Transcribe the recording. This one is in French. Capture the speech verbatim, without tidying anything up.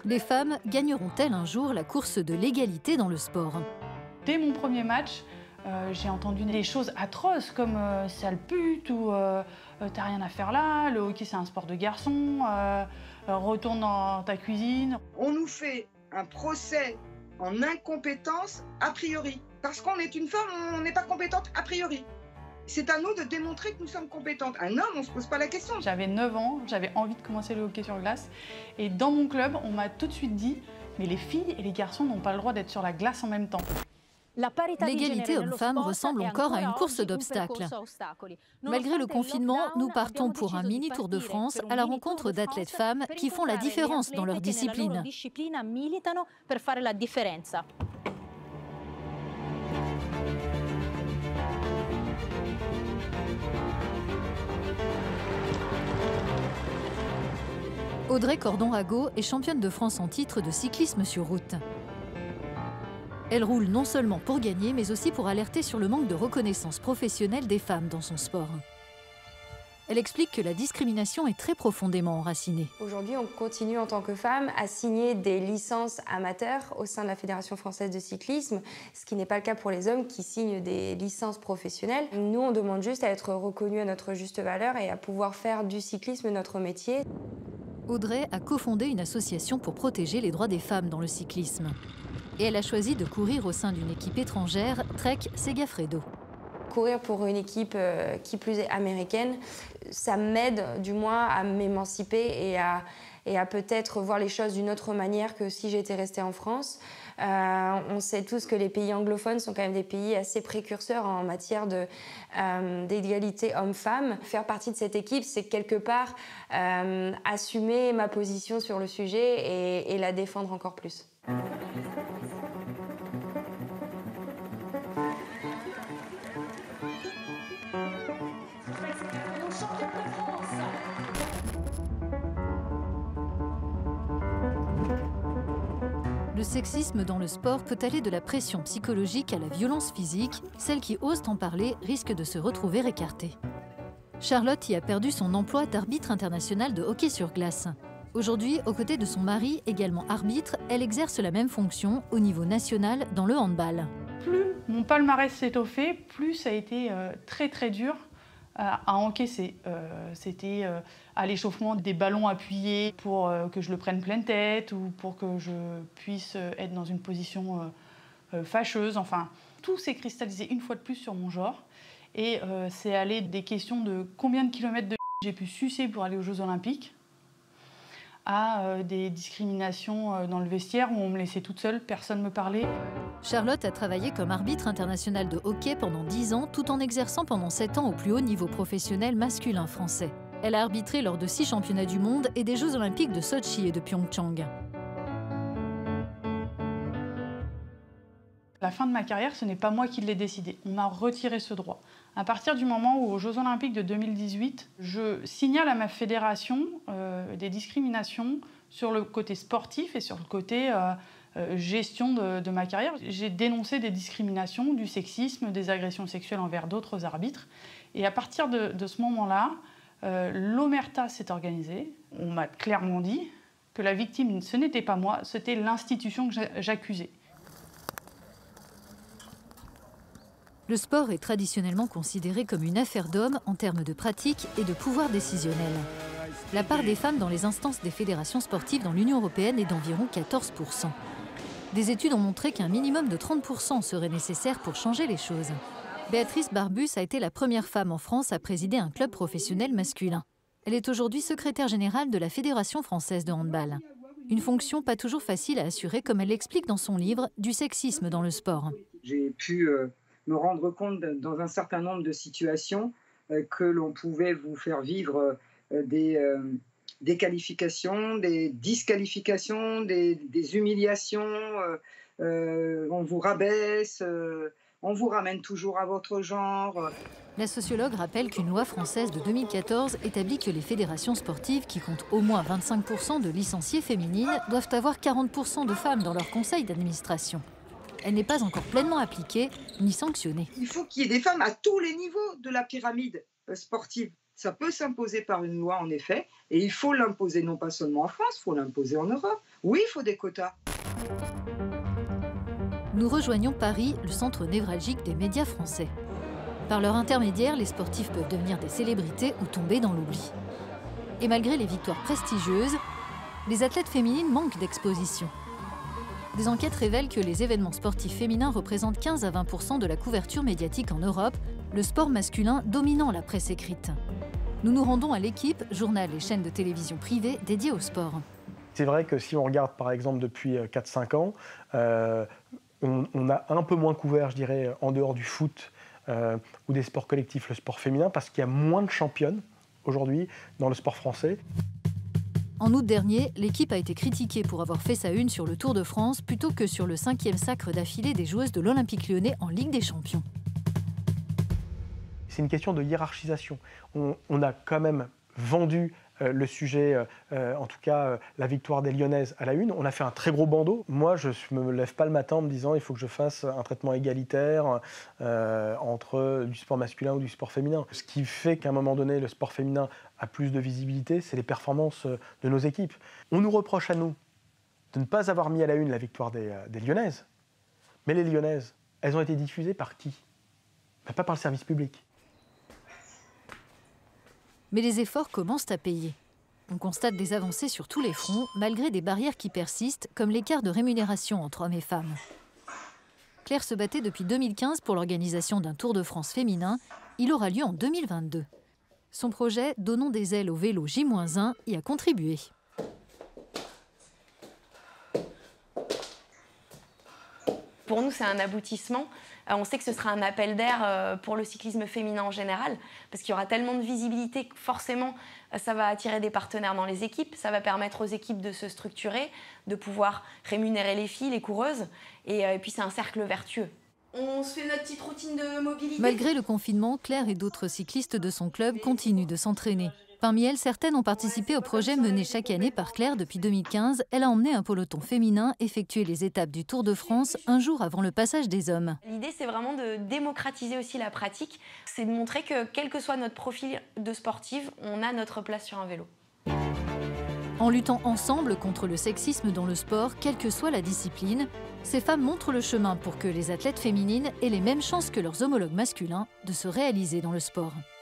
Les femmes gagneront-elles un jour la course de l'égalité dans le sport? Dès mon premier match, euh, j'ai entendu des choses atroces comme euh, sale pute ou euh, euh, t'as rien à faire là, le hockey c'est un sport de garçon, euh, euh, retourne dans ta cuisine. On nous fait un procès en incompétence a priori. Parce qu'on est une femme, on n'est pas compétente a priori. C'est à nous de démontrer que nous sommes compétentes. Un homme, on ne se pose pas la question. J'avais neuf ans, j'avais envie de commencer le hockey sur glace. Et dans mon club, on m'a tout de suite dit « mais les filles et les garçons n'ont pas le droit d'être sur la glace en même temps ». L'égalité homme-femme ressemble encore à une course d'obstacles. Malgré le confinement, nous partons pour un mini Tour de France à la rencontre d'athlètes femmes qui font la différence dans leur discipline. Audrey Cordon-Rago est championne de France en titre de cyclisme sur route. Elle roule non seulement pour gagner, mais aussi pour alerter sur le manque de reconnaissance professionnelle des femmes dans son sport. Elle explique que la discrimination est très profondément enracinée. Aujourd'hui, on continue en tant que femme à signer des licences amateurs au sein de la Fédération française de cyclisme, ce qui n'est pas le cas pour les hommes qui signent des licences professionnelles. Nous, on demande juste à être reconnus à notre juste valeur et à pouvoir faire du cyclisme notre métier. Audrey a cofondé une association pour protéger les droits des femmes dans le cyclisme. Et elle a choisi de courir au sein d'une équipe étrangère, Trek Segafredo. Courir pour une équipe euh, qui plus est américaine, ça m'aide du moins à m'émanciper et à, et à peut-être voir les choses d'une autre manière que si j'étais restée en France. Euh, on sait tous que les pays anglophones sont quand même des pays assez précurseurs en matière de, euh, d'égalité homme-femme. Faire partie de cette équipe, c'est quelque part euh, assumer ma position sur le sujet et, et la défendre encore plus. Le sexisme dans le sport peut aller de la pression psychologique à la violence physique. Celles qui osent en parler risquent de se retrouver écartées. Charlotte y a perdu son emploi d'arbitre international de hockey sur glace. Aujourd'hui, aux côtés de son mari, également arbitre, elle exerce la même fonction au niveau national dans le handball. Plus mon palmarès s'étoffait, plus ça a été euh, très très dur à encaisser. Euh, C'était euh, à l'échauffement des ballons appuyés pour euh, que je le prenne pleine tête ou pour que je puisse être dans une position euh, euh, fâcheuse. Enfin, tout s'est cristallisé une fois de plus sur mon genre. Et euh, c'est allé des questions de combien de kilomètres de j'ai pu sucer pour aller aux Jeux Olympiques à euh, des discriminations euh, dans le vestiaire où on me laissait toute seule, personne ne me parlait. Charlotte a travaillé comme arbitre international de hockey pendant dix ans, tout en exerçant pendant sept ans au plus haut niveau professionnel masculin français. Elle a arbitré lors de six championnats du monde et des Jeux Olympiques de Sochi et de Pyeongchang. La fin de ma carrière, ce n'est pas moi qui l'ai décidé. On m'a retiré ce droit. À partir du moment où, aux Jeux Olympiques de deux mille dix-huit, je signale à ma fédération euh, des discriminations sur le côté sportif et sur le côté euh, euh, gestion de, de ma carrière. J'ai dénoncé des discriminations, du sexisme, des agressions sexuelles envers d'autres arbitres. Et à partir de, de ce moment-là, euh, l'Omerta s'est organisée. On m'a clairement dit que la victime, ce n'était pas moi, c'était l'institution que j'accusais. Le sport est traditionnellement considéré comme une affaire d'hommes en termes de pratique et de pouvoir décisionnel. La part des femmes dans les instances des fédérations sportives dans l'Union européenne est d'environ quatorze pour cent. Des études ont montré qu'un minimum de trente pour cent serait nécessaire pour changer les choses. Béatrice Barbus a été la première femme en France à présider un club professionnel masculin. Elle est aujourd'hui secrétaire générale de la Fédération française de handball. Une fonction pas toujours facile à assurer, comme elle l'explique dans son livre « Du sexisme dans le sport ». J'ai pu euh, me rendre compte dans un certain nombre de situations euh, que l'on pouvait vous faire vivre euh, des, euh, des qualifications, des disqualifications, des, des humiliations, euh, euh, on vous rabaisse, euh, on vous ramène toujours à votre genre. La sociologue rappelle qu'une loi française de deux mille quatorze établit que les fédérations sportives, qui comptent au moins vingt-cinq pour cent de licenciées féminines, doivent avoir quarante pour cent de femmes dans leur conseil d'administration. Elle n'est pas encore pleinement appliquée ni sanctionnée. Il faut qu'il y ait des femmes à tous les niveaux de la pyramide sportive. Ça peut s'imposer par une loi, en effet, et il faut l'imposer non pas seulement en France, il faut l'imposer en Europe. Oui, il faut des quotas. Nous rejoignons Paris, le centre névralgique des médias français. Par leur intermédiaire, les sportifs peuvent devenir des célébrités ou tomber dans l'oubli. Et malgré les victoires prestigieuses, les athlètes féminines manquent d'exposition. Des enquêtes révèlent que les événements sportifs féminins représentent quinze à vingt pour cent de la couverture médiatique en Europe, le sport masculin dominant la presse écrite. Nous nous rendons à l'Équipe, journal et chaîne de télévision privée dédiée au sport. C'est vrai que si on regarde par exemple depuis quatre cinq ans, euh, on, on a un peu moins couvert, je dirais, en dehors du foot euh, ou des sports collectifs, le sport féminin, parce qu'il y a moins de championnes aujourd'hui dans le sport français. En août dernier, l'Équipe a été critiquée pour avoir fait sa une sur le Tour de France plutôt que sur le cinquième sacre d'affilée des joueuses de l'Olympique Lyonnais en Ligue des Champions. C'est une question de hiérarchisation. On, on a quand même vendu euh, le sujet, euh, en tout cas euh, la victoire des Lyonnaises à la une. On a fait un très gros bandeau. Moi, je ne me lève pas le matin en me disant il faut que je fasse un traitement égalitaire euh, entre du sport masculin ou du sport féminin. Ce qui fait qu'à un moment donné, le sport féminin a plus de visibilité, c'est les performances de nos équipes. On nous reproche à nous de ne pas avoir mis à la une la victoire des, des Lyonnaises. Mais les Lyonnaises, elles ont été diffusées par qui? Ben, pas par le service public. Mais les efforts commencent à payer. On constate des avancées sur tous les fronts, malgré des barrières qui persistent, comme l'écart de rémunération entre hommes et femmes. Claire se battait depuis deux mille quinze pour l'organisation d'un Tour de France féminin. Il aura lieu en deux mille vingt-deux. Son projet, Donnons des ailes au vélo J un, y a contribué. Pour nous, c'est un aboutissement. On sait que ce sera un appel d'air pour le cyclisme féminin en général, parce qu'il y aura tellement de visibilité que forcément, ça va attirer des partenaires dans les équipes, ça va permettre aux équipes de se structurer, de pouvoir rémunérer les filles, les coureuses, et, et puis c'est un cercle vertueux. On se fait notre petite routine de mobilité. Malgré le confinement, Claire et d'autres cyclistes de son club continuent de s'entraîner. Parmi elles, certaines ont participé au projet mené chaque année par Claire depuis deux mille quinze. Elle a emmené un peloton féminin effectuer les étapes du Tour de France un jour avant le passage des hommes. L'idée, c'est vraiment de démocratiser aussi la pratique. C'est de montrer que, quel que soit notre profil de sportive, on a notre place sur un vélo. En luttant ensemble contre le sexisme dans le sport, quelle que soit la discipline, ces femmes montrent le chemin pour que les athlètes féminines aient les mêmes chances que leurs homologues masculins de se réaliser dans le sport.